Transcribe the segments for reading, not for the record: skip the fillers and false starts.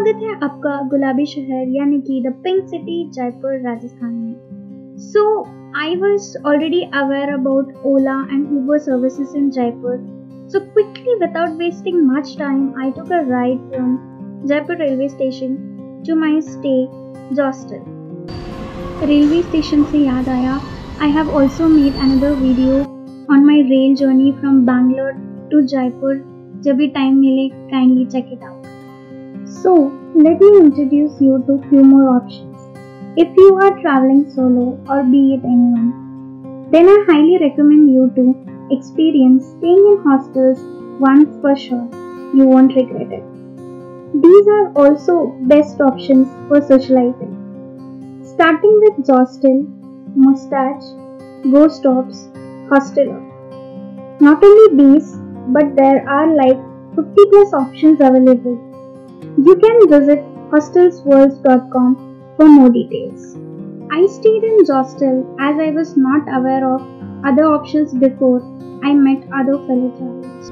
स्वागत है आपका गुलाबी शहर यानी कि the pink city Jaipur Rajasthan में। So I was already aware about Ola and Uber services in Jaipur. So quickly, without wasting much time, I took a ride from Jaipur railway station to my stay, Jostel. Railway station से याद आया, I have also made another video on my rail journey from Bangalore to Jaipur. जब भी time मिले, kindly check it out. So let me introduce you to few more options. If you are traveling solo or be it anyone, then I highly recommend you to experience staying in hostels once for sure. You won't regret it. These are also best options for socializing. Starting with Jostel, Mustache, Go Stops, Hosteler. Not only these, but there are like 50 plus options available. You can visit hostelsworld.com for more details. I stayed in Jostel as I was not aware of other options before I met other fellow travelers.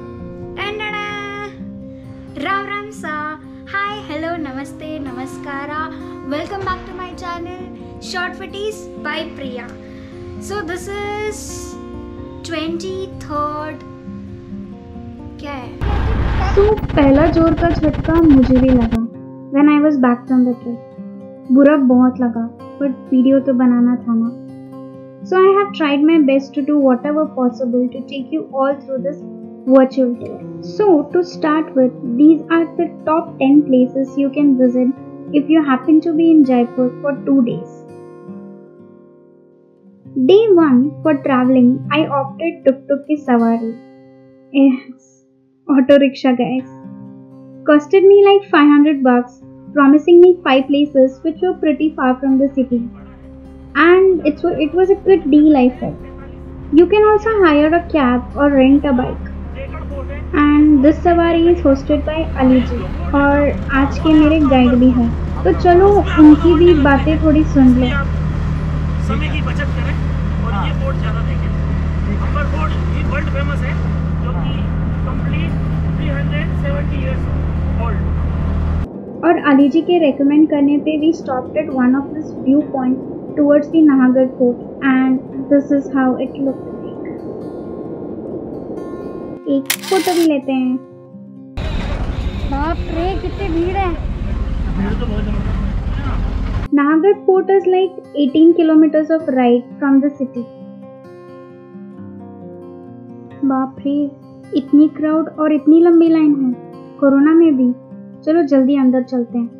Ram Ram Sa. Hi, hello, namaste, namaskara. Welcome back to my channel Short Footies by Priya. So this is 23rd. क्या है? So पहला जोर का झटका मुझे भी लगा when I was back from the trip. बुरा बहुत लगा, but वीडियो तो बनाना था ना. So I have tried my best to do whatever possible to take you all through this virtual tour. So to start with, these are the top 10 places you can visit if you happen to be in Jaipur for 2 days. Day 1 for traveling, I opted tuk-tuk ki sawari. Yes, auto rickshaw guys. Costed me like $500, promising me 5 places which were pretty far from the city. And it was a good deal, I felt. You can also hire a cab or rent a bike. And this सवारी is hosted by Ali जी और आज के मेरे guide भी हैं. तो चलो उनकी भी बातें थोड़ी सुन लो. समय की बचत करें और ये बोर्ड ज़्यादा देखें. अंबर बोर्ड ये वर्ल्ड फेमस है जो कि कंप्लीट 370 years old. और अली जी के रेकमेंड करने पे we stopped at one of this view point towards the Nahagarh Fort and this is how it looked like. एक फोटो भी लेते हैं. बाप रे कितनी भीड़ है. Nahagarh Fort is like 18 kilometers of ride from the city. बाप रे इतनी क्राउड और इतनी लंबी लाइन है कोरोना में भी. चलो जल्दी अंदर चलते हैं.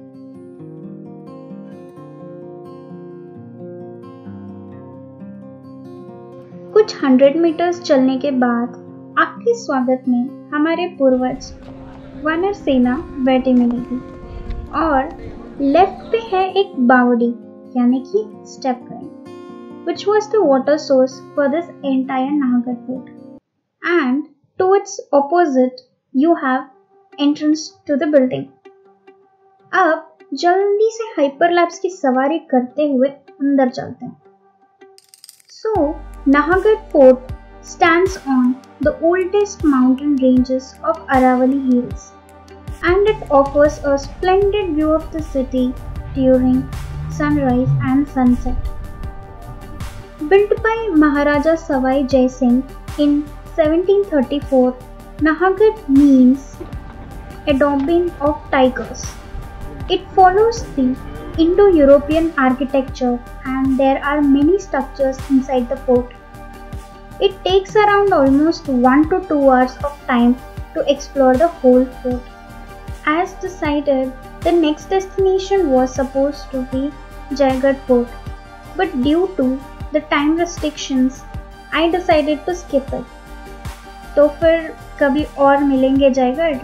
कुछ 100 मीटर्स चलने के बाद आपके स्वागत में हमारे पूर्वज वानर सेना बैठे मिलेगी और लेफ्ट पे है एक बावड़ी यानी कि step well, which was the water source for this entire Nahagarh Fort. And to its opposite, you have entrance to the building. अब जल्दी से हाइपरलैप्स की सवारी करते हुए अंदर चलते हैं. So, Nahagarh Fort stands on the oldest mountain ranges of Aravalli Hills, and it offers a splendid view of the city during sunrise and sunset. Built by Maharaja Savai Jai Singh in 1734, Nahagarh means a domain of tigers. It follows the Indo-European architecture and there are many structures inside the fort. It takes around almost 1 to 2 hours of time to explore the whole fort. As decided, the next destination was supposed to be Jaigarh Fort, but due to the time restrictions, I decided to skip it. तो फिर कभी और मिलेंगे जयगढ़.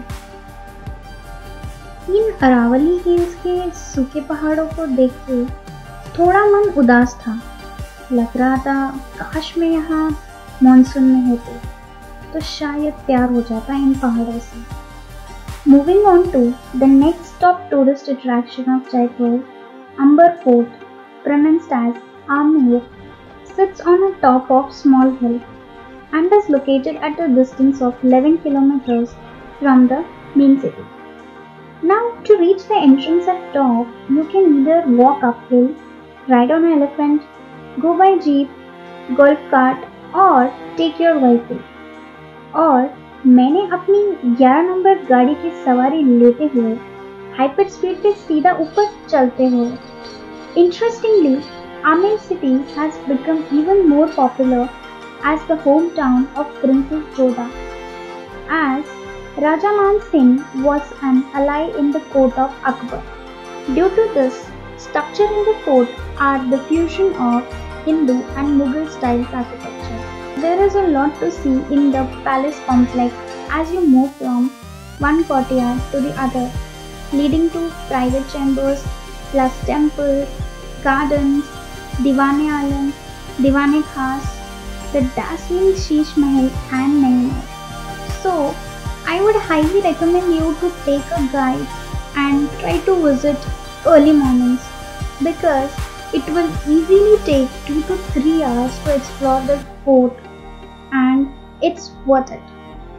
इन Aravalli hills के सूखे पहाड़ों को देख के थोड़ा मन उदास था. लग रहा था काश मैं यहाँ मॉनसून में होते तो शायद प्यार हो जाता इन पहाड़ों से. Moving on to the next top tourist attraction of Jaipur, Amber Fort, pronounced as Amir, sits on a top of small hill and is located at a distance of 11 kilometers from the main city. Now to reach the entrance at top, you can either walk uphill, ride on an elephant, go by jeep, golf cart or take your vehicle. और मैंने अपनी 11 number गाड़ी की सवारी लेते हुए hyper speed पे सीधा ऊपर चलते हुए. Interestingly, Amer city has become even more popular as the hometown of Princess Jodha, as Raja Man Singh was an ally in the court of Akbar. Due to this, structure in the fort are the fusion of Hindu and Mughal style architecture. There is a lot to see in the palace complex as you move from one courtyard to the other, leading to private chambers plus temples, gardens, Diwane-Alam, Diwane-Khas, the dazzling Sheesh Mahal and many more. So, I would highly recommend you to take a guide and try to visit early mornings because it will easily take 2 to 3 hours to explore the fort and it's worth it.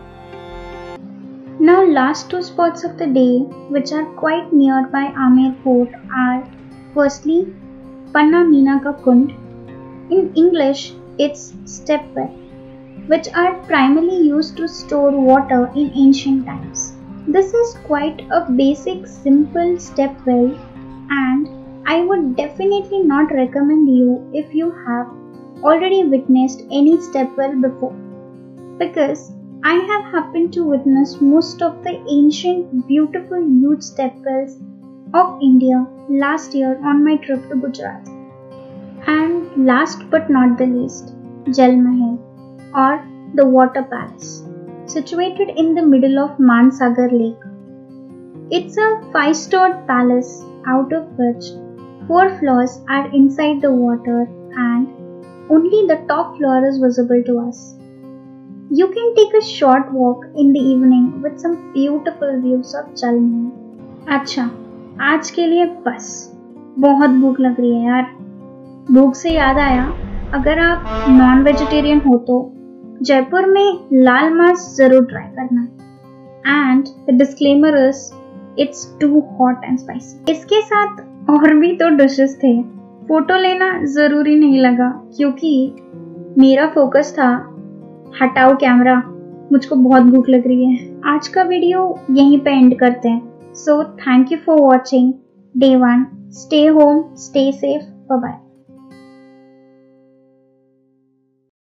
Now last 2 spots of the day which are quite nearby Amer Fort are firstly Panna Meena Ka Kund. In English it's step well, which are primarily used to store water in ancient times. This is quite a basic simple step well and I would definitely not recommend you if you have already witnessed any step well before, because I have happened to witness most of the ancient beautiful huge step wells of India last year on my trip to Gujarat. And last but not the least, Jal Mahal or the Water Palace, situated in the middle of Mansagar Lake. It's a 5-storied palace out of which 4 floors are inside the water and only the top floor is visible to us. You can take a short walk in the evening with some beautiful views of Jal Mahal. अच्छा, आज के लिए बस. बहुत भूख लग रही है यार. भूख से याद आया, अगर आप नॉन वेजिटेरियन हो तो जयपुर में लाल मांस जरूर ट्राई करना. And the disclaimer is it's too hot and spicy. इसके साथ और भी तो डिशेस थे. फोटो लेना जरूरी नहीं लगा क्योंकि मेरा फोकस था हटाओ कैमरा, मुझको बहुत भूख लग रही है. आज का वीडियो यहीं पे एंड करते हैं. So thank you for watching day 1. Stay home, stay safe, bye bye.